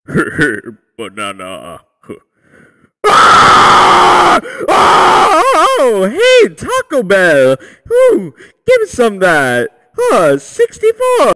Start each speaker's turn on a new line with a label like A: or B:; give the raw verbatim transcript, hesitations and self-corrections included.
A: Banana. Ah! Oh, hey, Taco Bell. Ooh, give me some of that. Huh, sixty-four.